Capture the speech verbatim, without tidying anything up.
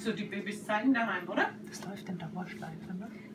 du die Babys zeigen daheim, oder? Das läuft in Dauerschleife, ne?